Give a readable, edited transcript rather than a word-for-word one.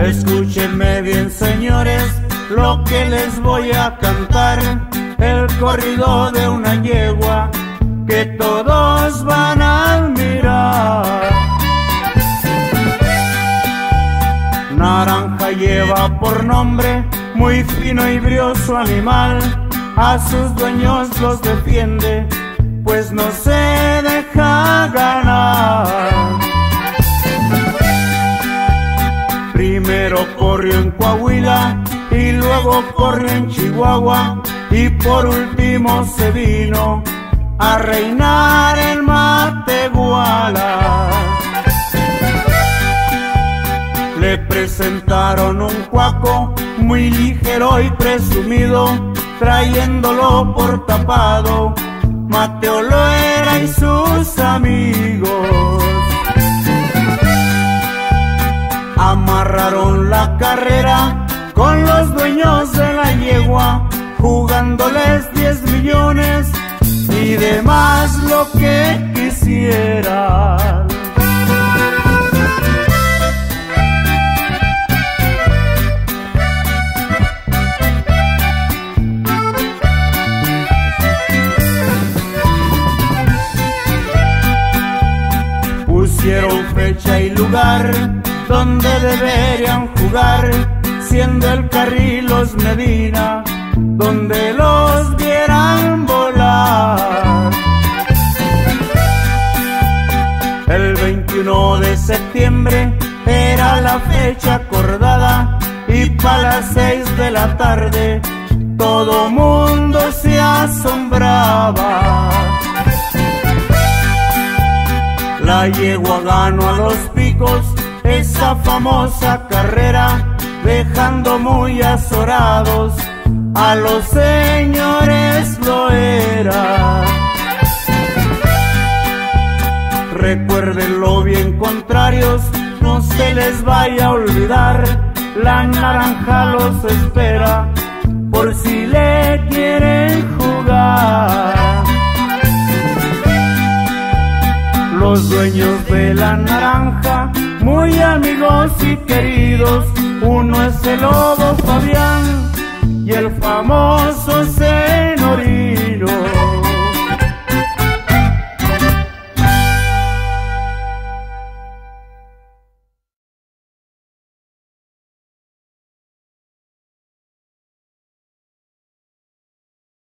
Escúchenme bien, señores, lo que les voy a cantar, el corrido de una yegua que todos van a admirar. Naranja lleva por nombre, muy fino y brioso animal, a sus dueños los defiende, pues no se deja ganar. Primero corrió en Coahuila y luego corrió en Chihuahua y por último se vino a reinar en Matehuala. Le presentaron un cuaco muy ligero y presumido, trayéndolo por tapado, Mateo lo era y sus amigos. Amarraron la carrera con los dueños de la yegua, jugándoles 10 millones y demás lo que quisieran. Pusieron fecha y lugar donde deberían jugar, siendo el Carrilos Medina, donde los vieran volar. El 21 de septiembre era la fecha acordada y para las 6 de la tarde todo mundo se asombraba. La yegua ganó a los picos esa famosa carrera, dejando muy azorados a los señores Loera. Recuérdenlo bien, contrarios, no se les vaya a olvidar, la naranja los espera por si le quieren jugar. Los dueños de la naranja, muy amigos y queridos, uno es el Lobo Fabián y el famoso